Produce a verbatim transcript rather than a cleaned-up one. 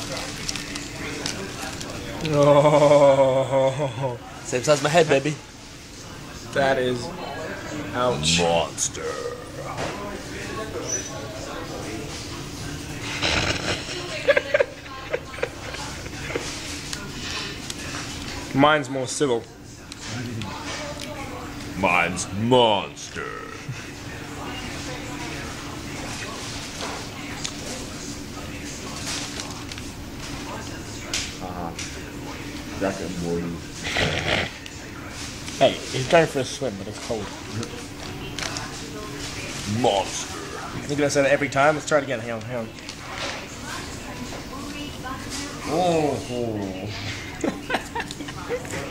Oh, Same size as my head, baby. that is ouch. Monster. Mine's more civil. Mine's monster. Uh-huh. Jack and Morty. Hey, he's going for a swim, but it's cold. Monster. You're gonna say that every time? Let's try it again. Hang on, hang on. Oh.